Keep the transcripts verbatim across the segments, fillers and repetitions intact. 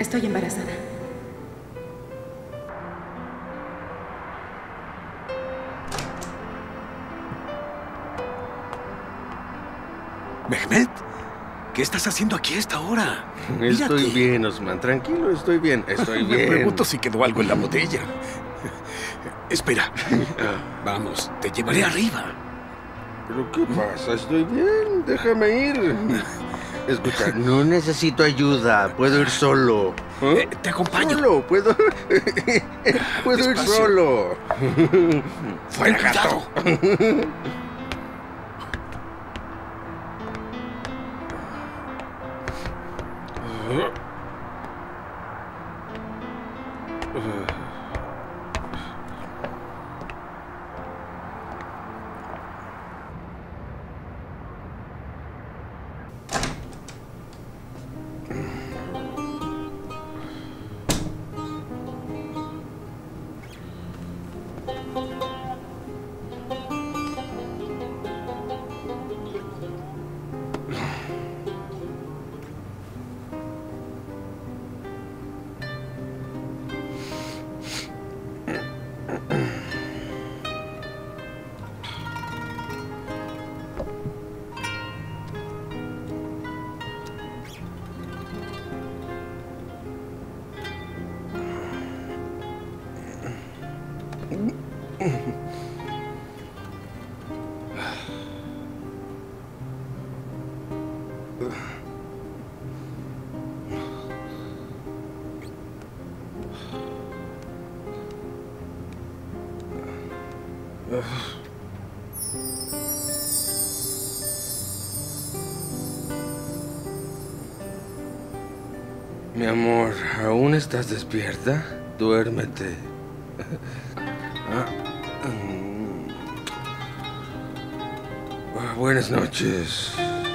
Estoy embarazada. Mehmet, ¿qué estás haciendo aquí a esta hora? Estoy Mírate. bien, Osman. Tranquilo, estoy bien. Estoy Me bien. pregunto si quedó algo en la botella. Espera. Vamos, te llevaré arriba. ¿Pero qué pasa? Estoy bien. Déjame ir. Escucha, no necesito ayuda. Puedo ir solo. ¿Eh? Te acompaño. Solo, puedo... puedo ir Despacio. solo. ¡Fuera, gato! Mi amor, ¿aún estás despierta? Duérmete. Ah, mm. Ah, buenas noches.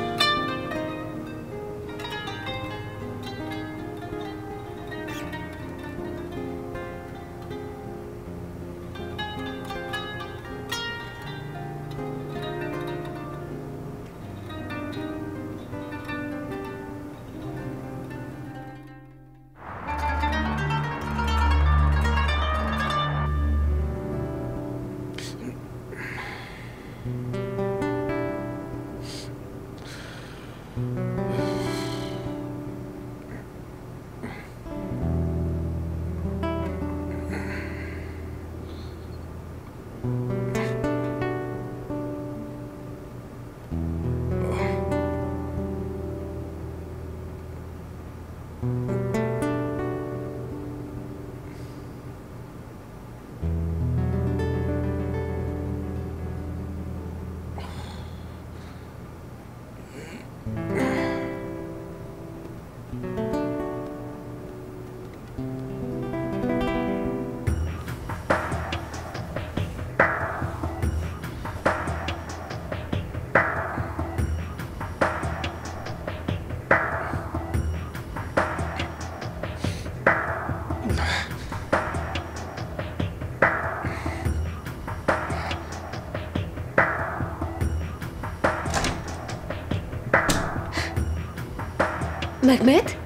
¿Mehmet?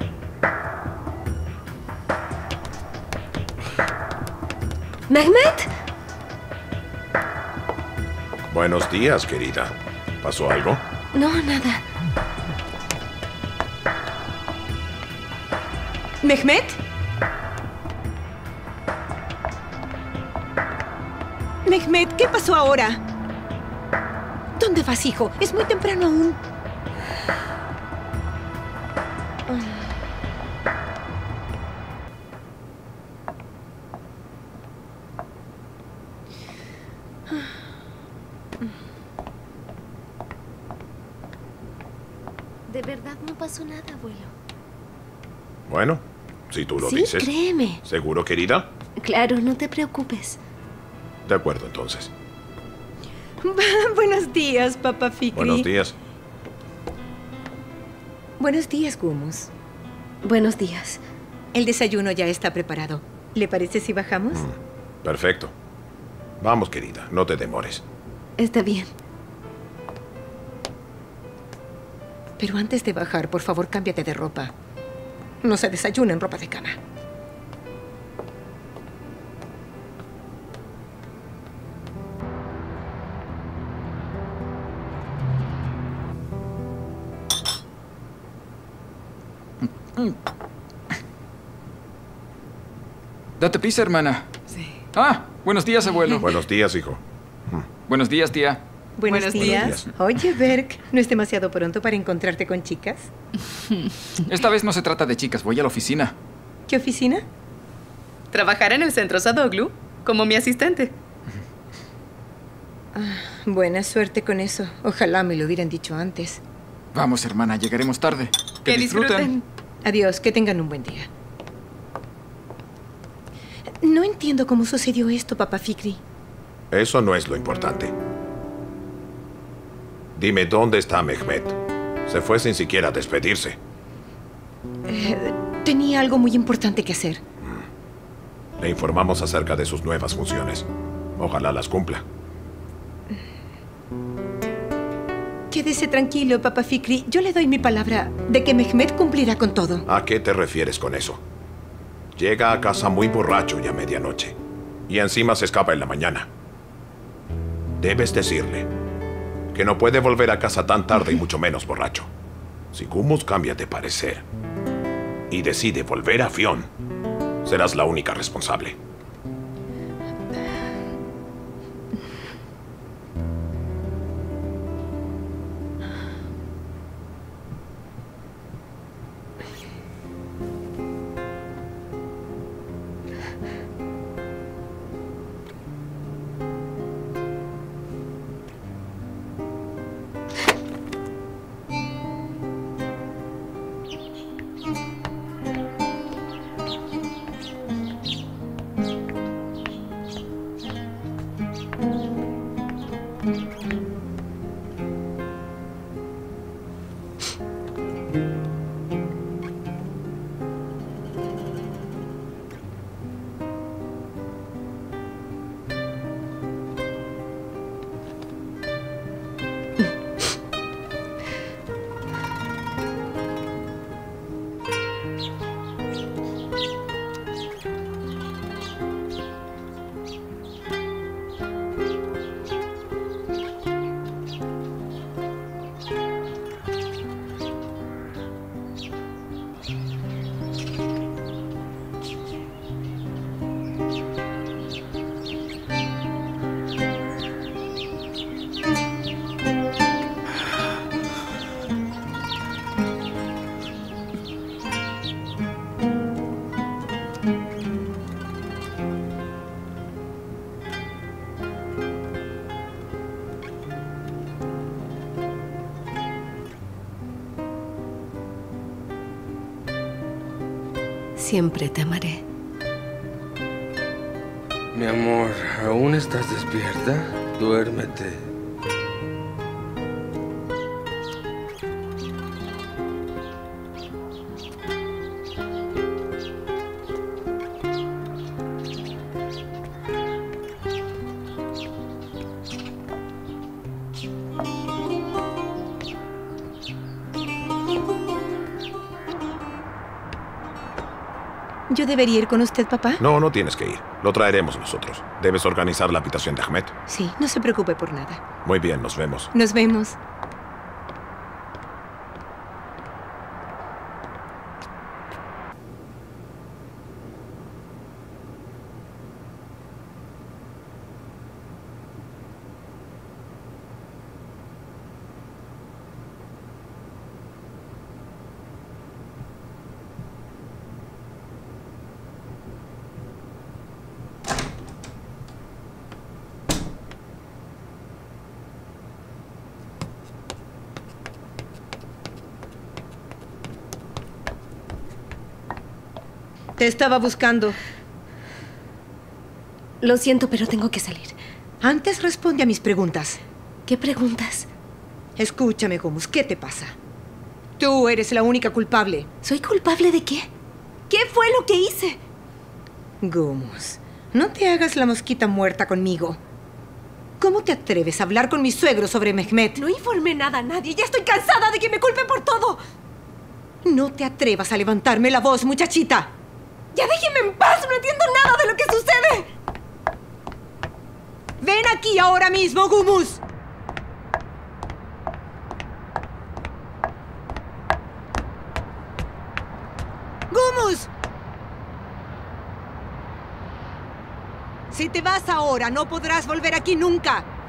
¿Mehmet? Buenos días, querida. ¿Pasó algo? No, nada. ¿Mehmet? Mehmet, ¿qué pasó ahora? ¿Dónde vas, hijo? Es muy temprano aún. De verdad no pasó nada, abuelo. Bueno, si tú lo Sí, dices. créeme. ¿Seguro, querida? Claro, no te preocupes. De acuerdo, entonces. Buenos días, Papá Fikri. Buenos días. Buenos días, Gumus. Buenos días. El desayuno ya está preparado. ¿Le parece si bajamos? Mm, perfecto. Vamos, querida, no te demores. Está bien. Pero antes de bajar, por favor, cámbiate de ropa. No se desayuna en ropa de cama. Date prisa, hermana. Sí. Ah, buenos días, abuelo. Buenos días, hijo. Buenos días, tía. Buenos, Buenos días. días. Oye, Berk, ¿no es demasiado pronto para encontrarte con chicas? Esta vez no se trata de chicas, voy a la oficina. ¿Qué oficina? Trabajar en el centro Sadoglu como mi asistente. Buena suerte con eso. Ojalá me lo hubieran dicho antes. Vamos, hermana, llegaremos tarde. Que, Que disfruten. Adiós, que tengan un buen día. No entiendo cómo sucedió esto, Papá Fikri. Eso no es lo importante. Dime, ¿dónde está Mehmet? Se fue sin siquiera despedirse. Eh, tenía algo muy importante que hacer. Le informamos acerca de sus nuevas funciones. Ojalá las cumpla. Quédese tranquilo, Papá Fikri. Yo le doy mi palabra de que Mehmet cumplirá con todo. ¿A qué te refieres con eso? Llega a casa muy borracho y a medianoche. Y encima se escapa en la mañana. Debes decirle que no puede volver a casa tan tarde y mucho menos borracho. Si Gumus cambia de parecer y decide volver a Fion, serás la única responsable. Siempre te amaré. Mi amor, ¿aún estás despierta? Duérmete. ¿Yo debería ir con usted, papá? No, no tienes que ir. Lo traeremos nosotros. Debes organizar la habitación de Ahmed. Sí, no se preocupe por nada. Muy bien, nos vemos. Nos vemos. Te estaba buscando. Lo siento, pero tengo que salir. Antes responde a mis preguntas. ¿Qué preguntas? Escúchame, Gumus, ¿qué te pasa? Tú eres la única culpable. ¿Soy culpable de qué? ¿Qué fue lo que hice? Gumus, no te hagas la mosquita muerta conmigo. ¿Cómo te atreves a hablar con mi suegro sobre Mehmet? No informé nada a nadie. Ya estoy cansada de que me culpen por todo. No te atrevas a levantarme la voz, muchachita. ¡Ya déjeme en paz! ¡No entiendo nada de lo que sucede! ¡Ven aquí ahora mismo, Gumus! ¡Gumus! Si te vas ahora, no podrás volver aquí nunca.